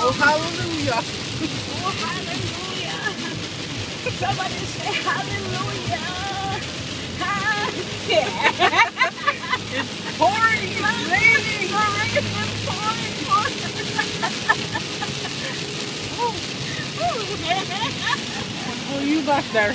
Oh, hallelujah. Oh, hallelujah. Somebody say hallelujah. Yeah. It's pouring, it's raining. It's pouring, Oh, you back there.